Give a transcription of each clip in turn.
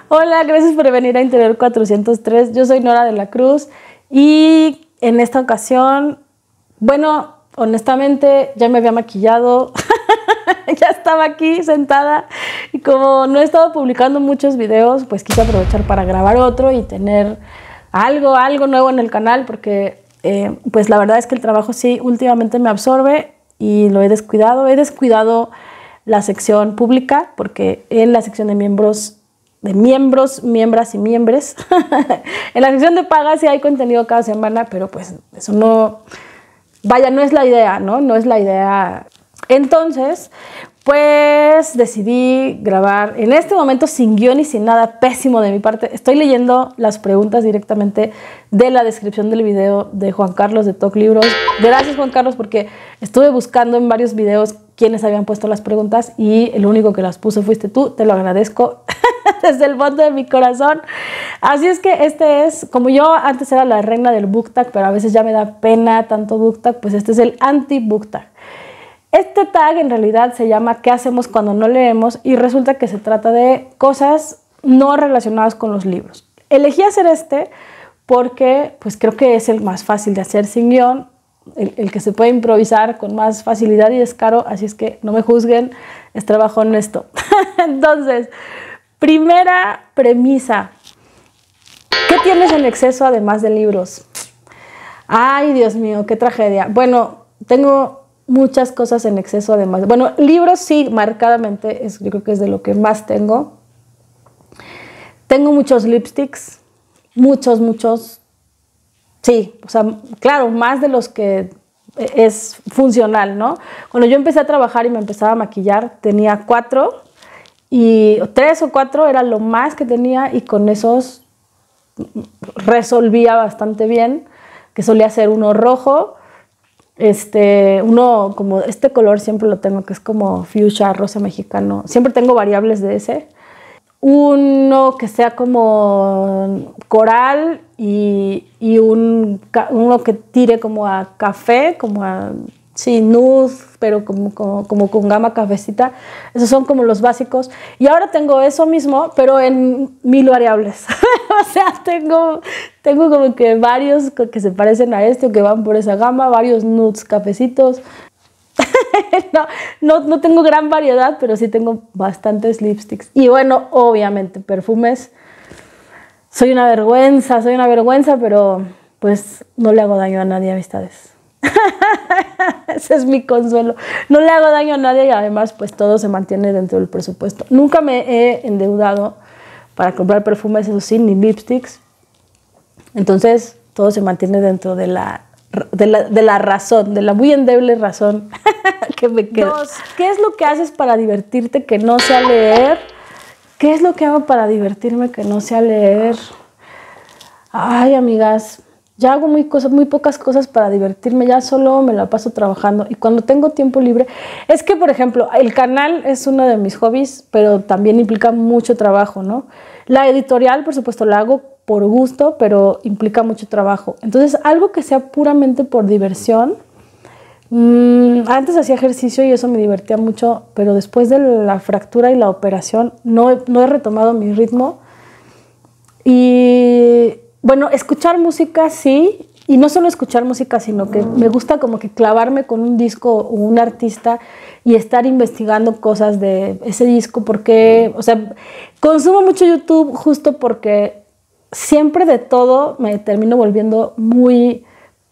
Hola, gracias por venir a Interior 403. Yo soy Nora de la Cruz y en esta ocasión, bueno, honestamente ya me había maquillado, ya estaba aquí sentada y como no he estado publicando muchos videos, pues quise aprovechar para grabar otro y tener algo nuevo en el canal porque pues la verdad es que el trabajo sí últimamente me absorbe y lo he descuidado. He descuidado la sección pública porque en la sección de miembros, miembras y miembros, en la sección de pagas sí hay contenido cada semana, pero pues eso no, vaya, no es la idea, ¿no? No es la idea. Entonces, pues decidí grabar en este momento sin guión y sin nada, pésimo de mi parte. Estoy leyendo las preguntas directamente de la descripción del video de Juan Carlos de Talk Libros. Gracias, Juan Carlos, porque estuve buscando en varios videos quiénes habían puesto las preguntas y el único que las puso fuiste tú. Te lo agradezco desde el fondo de mi corazón. Así es que este es, como yo antes era la reina del book tag, pero a veces ya me da pena tanto book tag, pues este es el anti-book tag. Este tag en realidad se llama ¿qué hacemos cuando no leemos? Y resulta que se trata de cosas no relacionadas con los libros. Elegí hacer este porque pues creo que es el más fácil de hacer sin guión, el que se puede improvisar con más facilidad y descaro, así es que no me juzguen, es trabajo honesto. Entonces, primera premisa, ¿qué tienes en exceso además de libros? Ay, Dios mío, qué tragedia. Bueno, tengo muchas cosas en exceso además. Bueno, libros sí, marcadamente, yo creo que es de lo que más tengo. Tengo muchos lipsticks, muchos. Sí, o sea, claro, más de los que es funcional, ¿no? Cuando yo empecé a trabajar y me empezaba a maquillar, tenía 4 y 3 o 4 era lo más que tenía y con esos resolvía bastante bien, que solía ser uno rojo, uno como este color siempre lo tengo, que es como fuchsia, rosa mexicano, siempre tengo variables de ese. Uno que sea como coral y uno que tire como a café, como a, sí, nude, pero como con gama cafecita. Esos son como los básicos. Y ahora tengo eso mismo, pero en 1000 variables. O sea, tengo como que varios que se parecen a este o que van por esa gama, varios nudes cafecitos. No tengo gran variedad, pero sí tengo bastantes lipsticks. Y bueno, obviamente, perfumes. Soy una vergüenza, pero pues no le hago daño a nadie, amistades. Ese es mi consuelo. No le hago daño a nadie y además pues todo se mantiene dentro del presupuesto. Nunca me he endeudado para comprar perfumes, eso sí, ni lipsticks. Entonces todo se mantiene dentro de la razón, de la muy endeble razón que me queda. 2. ¿Qué es lo que haces para divertirte que no sea leer? ¿Qué es lo que hago para divertirme que no sea leer? Ay, amigas, ya hago muy pocas cosas para divertirme, ya solo me la paso trabajando y cuando tengo tiempo libre, es que por ejemplo, el canal es uno de mis hobbies, pero también implica mucho trabajo, ¿no? La editorial, por supuesto, la hago por gusto, pero implica mucho trabajo. Entonces, algo que sea puramente por diversión. Antes hacía ejercicio y eso me divertía mucho, pero después de la fractura y la operación no he retomado mi ritmo. Y bueno, escuchar música sí, y no solo escuchar música, sino que me gusta como que clavarme con un disco o un artista y estar investigando cosas de ese disco, porque, o sea, consumo mucho YouTube justo porque siempre de todo me termino volviendo muy,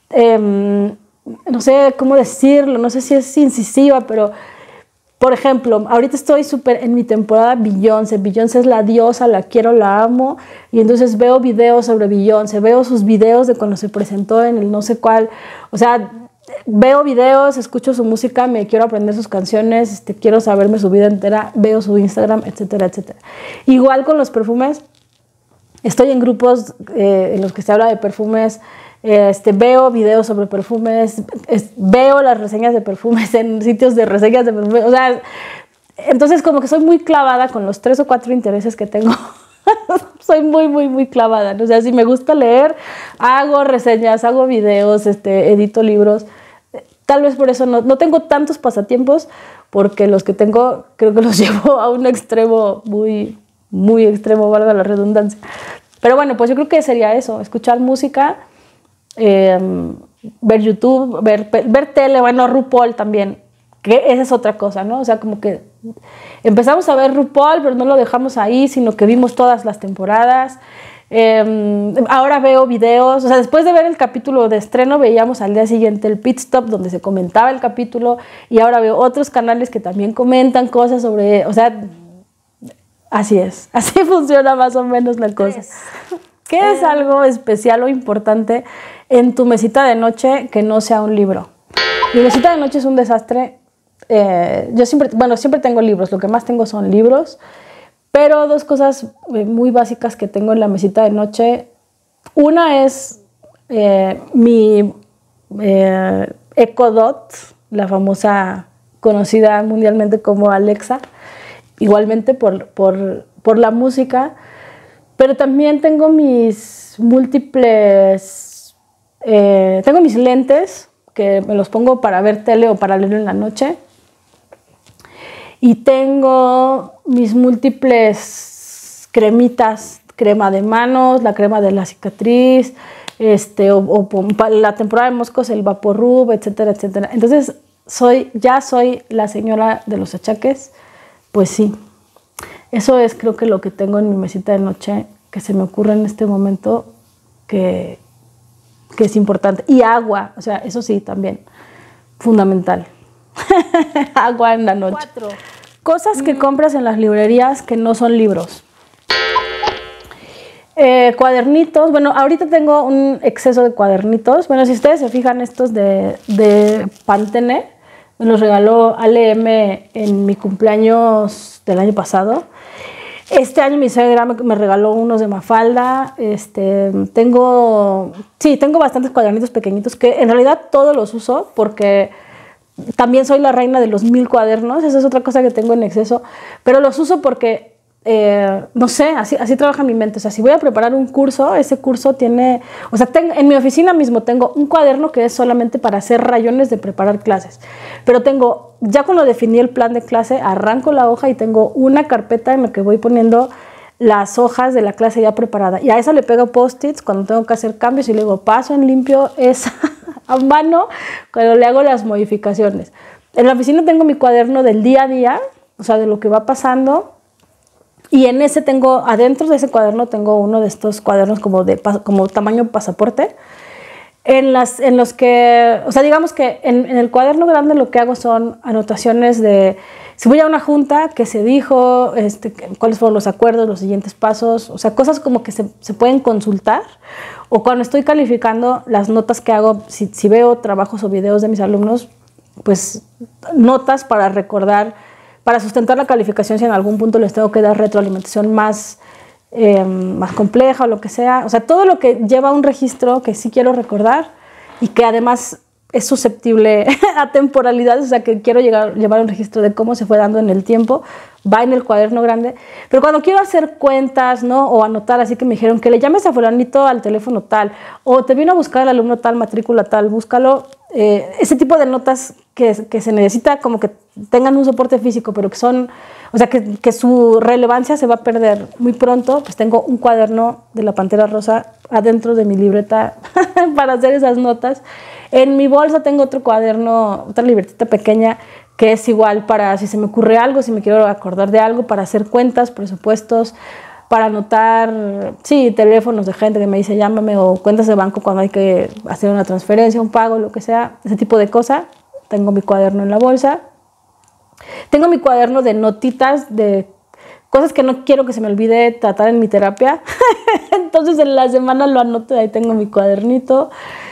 no sé cómo decirlo, no sé si es incisiva, pero por ejemplo, ahorita estoy súper en mi temporada Beyoncé. Beyoncé es la diosa, la quiero, la amo. Y entonces veo videos sobre Beyoncé, veo sus videos de cuando se presentó en el no sé cuál. O sea, veo videos, escucho su música, me quiero aprender sus canciones, quiero saberme su vida entera, veo su Instagram, etcétera, etcétera. Igual con los perfumes. Estoy en grupos en los que se habla de perfumes. Veo videos sobre perfumes, veo las reseñas de perfumes en sitios de reseñas de perfumes, o sea, entonces como que soy muy clavada con los 3 o 4 intereses que tengo. Soy muy clavada, ¿no? O sea, si me gusta leer, hago reseñas, hago videos, edito libros. Tal vez por eso no tengo tantos pasatiempos, porque los que tengo creo que los llevo a un extremo muy muy extremo, valga la redundancia. Pero bueno, pues yo creo que sería eso, escuchar música, ver YouTube, ver tele, bueno, RuPaul también, que esa es otra cosa, ¿no? O sea, como que empezamos a ver RuPaul, pero no lo dejamos ahí, sino que vimos todas las temporadas. Ahora veo videos, o sea, después de ver el capítulo de estreno, veíamos al día siguiente el pit stop donde se comentaba el capítulo, y ahora veo otros canales que también comentan cosas sobre, o sea, así es, así funciona más o menos la cosa. ¿Qué es algo especial o importante en tu mesita de noche que no sea un libro? Mi mesita de noche es un desastre. Yo siempre tengo libros, lo que más tengo son libros, pero dos cosas muy básicas que tengo en la mesita de noche. Una es mi Echo Dot, la famosa, conocida mundialmente como Alexa, igualmente por la música, pero también tengo mis múltiples, tengo mis lentes, que me los pongo para ver tele o para leer en la noche. Y tengo mis múltiples cremitas, crema de manos, la crema de la cicatriz, la temporada de moscos, el Vaporub, etcétera, etcétera. Entonces, ya soy la señora de los achaques. Pues sí, eso es creo que lo que tengo en mi mesita de noche, que se me ocurre en este momento, que es importante. Y agua, o sea, eso sí, también, fundamental. Agua en la noche. 4. Cosas que compras en las librerías que no son libros. Cuadernitos. Bueno, ahorita tengo un exceso de cuadernitos. Bueno, si ustedes se fijan, estos de Pantene, me los regaló Ale M en mi cumpleaños del año pasado. Este año mi suegra me regaló unos de Mafalda. Tengo bastantes cuadernitos pequeñitos que en realidad todos los uso porque también soy la reina de los 1000 cuadernos. Esa es otra cosa que tengo en exceso, pero los uso porque no sé, así trabaja mi mente. O sea, si voy a preparar un curso, ese curso tiene, o sea, en mi oficina mismo tengo un cuaderno que es solamente para hacer rayones de preparar clases, pero ya cuando definí el plan de clase, arranco la hoja y tengo una carpeta en la que voy poniendo las hojas de la clase ya preparada, y a esa le pego post-its cuando tengo que hacer cambios y luego paso en limpio esa a mano cuando le hago las modificaciones. En la oficina tengo mi cuaderno del día a día, o sea, de lo que va pasando. Y en ese adentro de ese cuaderno tengo uno de estos cuadernos como tamaño pasaporte, en los que, o sea, digamos que en el cuaderno grande lo que hago son anotaciones de si voy a una junta, qué se dijo, cuáles fueron los acuerdos, los siguientes pasos, o sea, cosas como que se pueden consultar, o cuando estoy calificando las notas que hago, si veo trabajos o videos de mis alumnos, pues notas para recordar, para sustentar la calificación si en algún punto les tengo que dar retroalimentación más compleja o lo que sea. O sea, todo lo que lleva un registro que sí quiero recordar y que además es susceptible a temporalidades, o sea, que quiero llevar un registro de cómo se fue dando en el tiempo, va en el cuaderno grande. Pero cuando quiero hacer cuentas, ¿no? O anotar, así que me dijeron que le llames a fulanito al teléfono tal, o te vino a buscar el alumno tal, matrícula tal, búscalo. Ese tipo de notas que se necesita como que tengan un soporte físico, pero que son, o sea, que su relevancia se va a perder muy pronto, pues tengo un cuaderno de la Pantera Rosa adentro de mi libreta para hacer esas notas. En mi bolsa tengo otro cuaderno, otra libretita pequeña, que es igual para si se me ocurre algo, si me quiero acordar de algo, para hacer cuentas, presupuestos, para anotar, sí, teléfonos de gente que me dice llámame, o cuentas de banco cuando hay que hacer una transferencia, un pago, lo que sea, ese tipo de cosas. Tengo mi cuaderno en la bolsa. Tengo mi cuaderno de notitas de cosas que no quiero que se me olvide tratar en mi terapia. Entonces en la semana lo anoto y ahí tengo mi cuadernito.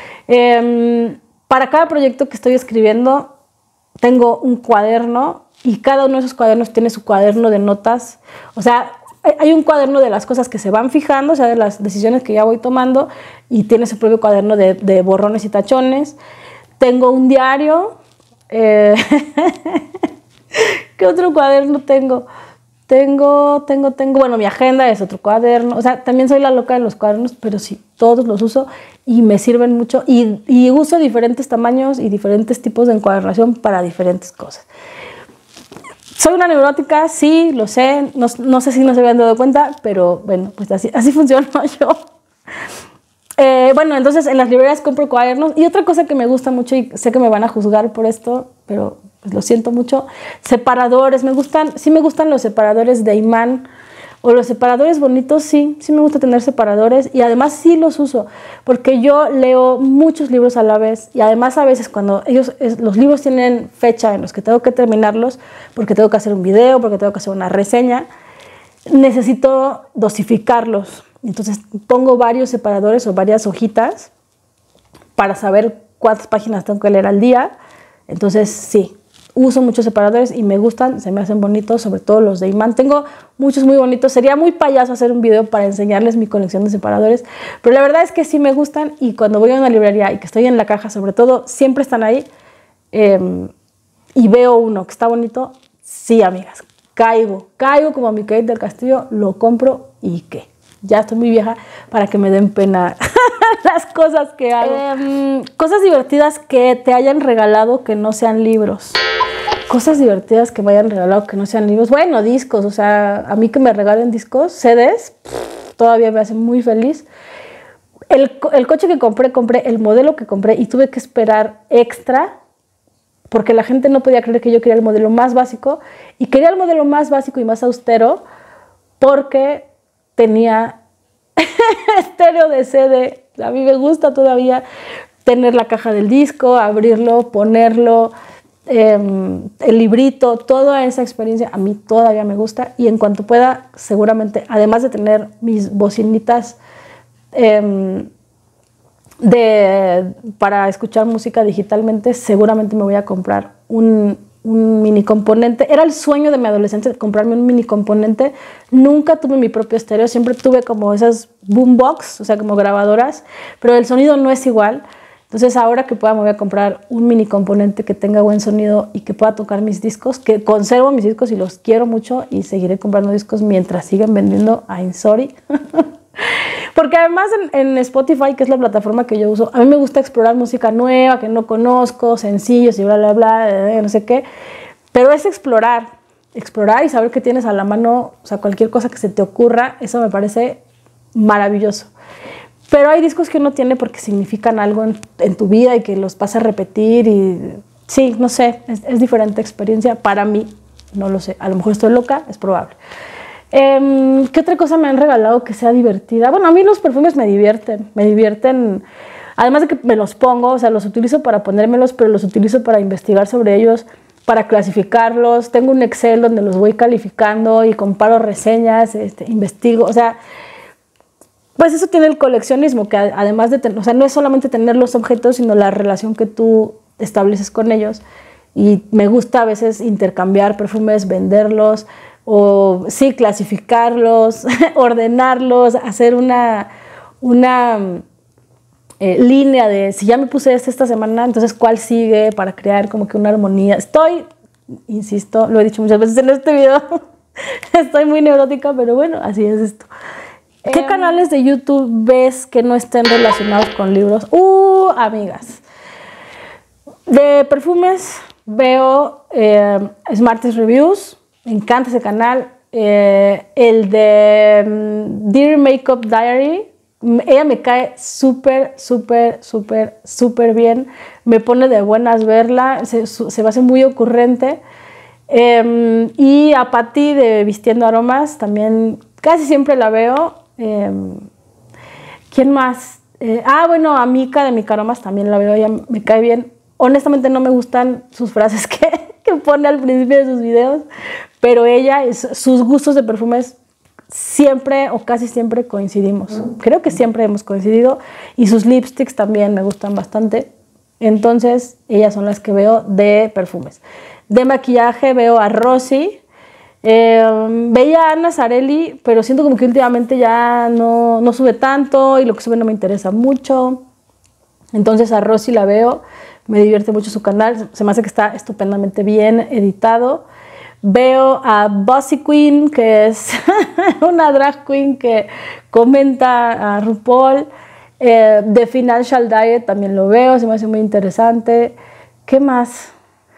Para cada proyecto que estoy escribiendo tengo un cuaderno y cada uno de esos cuadernos tiene su cuaderno de notas. O sea, hay un cuaderno de las cosas que se van fijando, o sea, de las decisiones que ya voy tomando, y tiene su propio cuaderno de borrones y tachones. Tengo un diario. ¿Qué otro cuaderno tengo? Bueno, mi agenda es otro cuaderno. O sea, también soy la loca de los cuadernos, pero sí, todos los uso y me sirven mucho. Y uso diferentes tamaños y diferentes tipos de encuadernación para diferentes cosas. Soy una neurótica, sí, lo sé, no sé si no se habían dado cuenta, pero bueno, pues así funciono yo. Bueno, entonces en las librerías compro cuadernos. Y otra cosa que me gusta mucho, y sé que me van a juzgar por esto, pero pues lo siento mucho, separadores. Sí me gustan los separadores de imán o los separadores bonitos, sí me gusta tener separadores y además sí los uso porque yo leo muchos libros a la vez y además a veces cuando los libros tienen fecha en los que tengo que terminarlos porque tengo que hacer un video, porque tengo que hacer una reseña, necesito dosificarlos. Entonces pongo varios separadores o varias hojitas para saber cuántas páginas tengo que leer al día. Entonces sí, uso muchos separadores y me gustan, se me hacen bonitos, sobre todo los de imán. Tengo muchos muy bonitos. Sería muy payaso hacer un video para enseñarles mi colección de separadores, pero la verdad es que sí me gustan y cuando voy a una librería y que estoy en la caja, sobre todo, siempre están ahí y veo uno que está bonito, sí, amigas, caigo como mi Kate del Castillo, lo compro y ¿qué? Ya estoy muy vieja para que me den pena las cosas que hago. Cosas divertidas que te hayan regalado que no sean libros. Cosas divertidas que me hayan regalado que no sean libros. Bueno, discos, o sea, a mí que me regalen discos, CDs, todavía me hacen muy feliz. El coche que compré el modelo que compré y tuve que esperar extra porque la gente no podía creer que yo quería el modelo más básico y quería el modelo más básico y más austero porque tenía estéreo de CD. A mí me gusta todavía tener la caja del disco, abrirlo, ponerlo, el librito, toda esa experiencia a mí todavía me gusta y en cuanto pueda, seguramente, además de tener mis bocinitas para escuchar música digitalmente, seguramente me voy a comprar un mini componente. Era el sueño de mi adolescencia comprarme un mini componente. Nunca tuve mi propio estéreo, siempre tuve como esas boombox, o sea, como grabadoras, pero el sonido no es igual. Entonces ahora que pueda me voy a comprar un mini componente que tenga buen sonido y que pueda tocar mis discos, que conservo mis discos y los quiero mucho y seguiré comprando discos mientras sigan vendiendo. I'm sorry. Porque además en Spotify, que es la plataforma que yo uso, a mí me gusta explorar música nueva que no conozco, sencillos y bla, bla, bla, no sé qué. Pero es explorar y saber que tienes a la mano, o sea, cualquier cosa que se te ocurra, eso me parece maravilloso. Pero hay discos que uno tiene porque significan algo en tu vida y que los vas a repetir y sí, no sé, es diferente experiencia para mí, no lo sé, a lo mejor estoy loca, es probable. ¿Qué otra cosa me han regalado que sea divertida? Bueno, a mí los perfumes me divierten, además de que me los pongo, o sea, los utilizo para ponérmelos, pero los utilizo para investigar sobre ellos, para clasificarlos. Tengo un Excel donde los voy calificando y comparo reseñas, investigo, o sea, pues eso tiene el coleccionismo, que además de o sea, no es solamente tener los objetos, sino la relación que tú estableces con ellos. Y me gusta a veces intercambiar perfumes, venderlos, o sí, clasificarlos, ordenarlos, hacer una línea de si ya me puse esta semana, entonces cuál sigue para crear como que una armonía. Insisto, lo he dicho muchas veces en este video, estoy muy neurótica, pero bueno, así es esto. ¿Qué canales de YouTube ves que no estén relacionados con libros? Amigas. De perfumes veo Smarties Reviews, me encanta ese canal. El de Dear Makeup Diary, ella me cae súper bien, me pone de buenas verla, se me hace muy ocurrente. Y a Patti de Vistiendo Aromas también casi siempre la veo. ¿Quién más? Bueno, a Mika de Mika Aromas también la veo, ella me cae bien. Honestamente no me gustan sus frases que pone al principio de sus videos, pero sus gustos de perfumes siempre o casi siempre coincidimos. Creo que siempre hemos coincidido y sus lipsticks también me gustan bastante. Entonces, ellas son las que veo de perfumes. De maquillaje veo a Rosy. Veía a Ana Zarelli, pero siento como que últimamente ya no sube tanto y lo que sube no me interesa mucho. Entonces a Rosy la veo, me divierte mucho su canal, se me hace que está estupendamente bien editado. Veo a Bossy Queen, que es una drag queen que comenta a RuPaul. The Financial Diet también lo veo, se me hace muy interesante. ¿Qué más?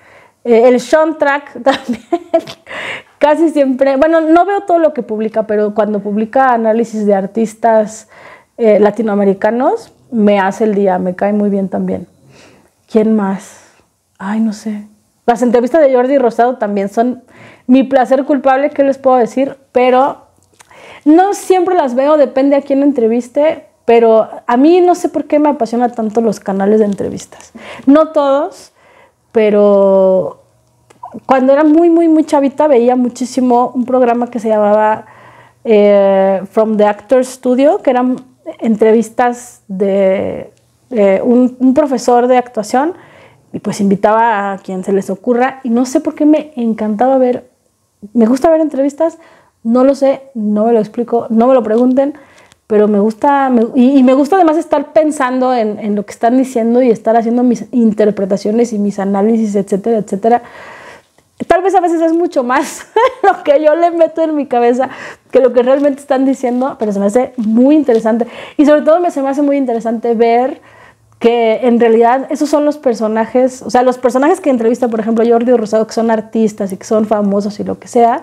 El Sean Track también. Casi siempre, bueno, no veo todo lo que publica, pero cuando publica análisis de artistas latinoamericanos, me hace el día, me cae muy bien también. ¿Quién más? Ay, no sé. Las entrevistas de Jordi Rosado también son mi placer culpable, ¿qué les puedo decir? Pero no siempre las veo, depende a quién entreviste, pero a mí no sé por qué me apasiona tanto los canales de entrevistas. No todos, pero cuando era muy chavita veía muchísimo un programa que se llamaba From the Actors Studio, que eran entrevistas de un profesor de actuación, y pues invitaba a quien se les ocurra, y no sé por qué me encantaba ver, me gusta ver entrevistas, no lo sé, no me lo explico, no me lo pregunten, pero me gusta, y me gusta además estar pensando en lo que están diciendo y estar haciendo mis interpretaciones y mis análisis, etcétera, etcétera. Tal vez a veces es mucho más lo que yo le meto en mi cabeza que lo que realmente están diciendo, pero se me hace muy interesante. Y sobre todo se me hace muy interesante ver que en realidad esos son los personajes, o sea, los personajes que entrevista, por ejemplo, Jordi Rosado, que son artistas y que son famosos y lo que sea.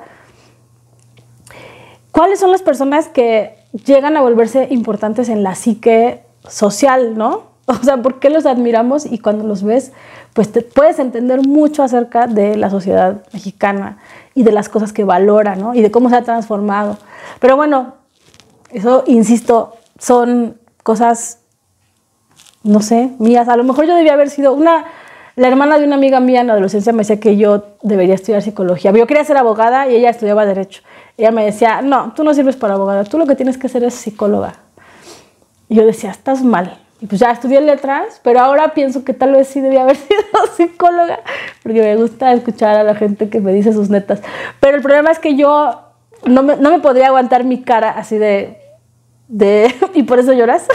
¿Cuáles son las personas que llegan a volverse importantes en la psique social, no? O sea, ¿por qué los admiramos? Y cuando los ves, pues te puedes entender mucho acerca de la sociedad mexicana y de las cosas que valora, ¿no? Y de cómo se ha transformado. Pero bueno, eso, insisto, son cosas, no sé, mías. A lo mejor yo debía haber sido la hermana de una amiga mía en la adolescencia me decía que yo debería estudiar psicología. Yo quería ser abogada y ella estudiaba derecho. Ella me decía, no, tú no sirves para abogada, tú lo que tienes que hacer es psicóloga. Y yo decía, estás mal. Y pues ya estudié letras, pero ahora pienso que tal vez sí debía haber sido psicóloga, porque me gusta escuchar a la gente que me dice sus netas. Pero el problema es que yo no me podría aguantar mi cara así de ¿y por eso lloras?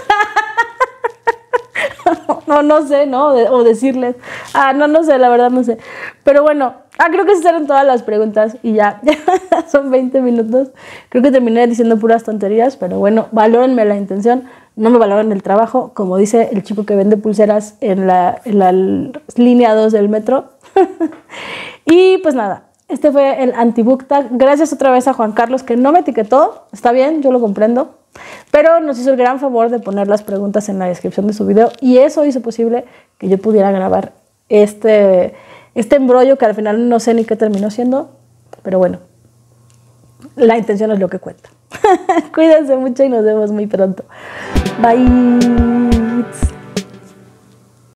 No sé, ¿no? O decirles, no sé, la verdad no sé. Pero bueno, creo que esas eran todas las preguntas y ya son 20 minutos. Creo que terminé diciendo puras tonterías, pero bueno, valórenme la intención, no me valoren el trabajo, como dice el chico que vende pulseras en la línea 2 del metro. Y pues nada, este fue el Anti-Book Tag. Gracias otra vez a Juan Carlos, que no me etiquetó, está bien, yo lo comprendo, pero nos hizo el gran favor de poner las preguntas en la descripción de su video y eso hizo posible que yo pudiera grabar este embrollo que al final no sé ni qué terminó siendo, pero bueno, la intención es lo que cuenta. Cuídense mucho y nos vemos muy pronto. Bye.